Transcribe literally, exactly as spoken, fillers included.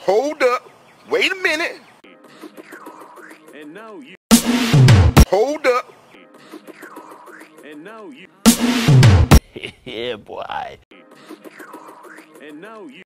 Hold up. Wait a minute. And now you. Hold up. And now you. Yeah, boy. And now you.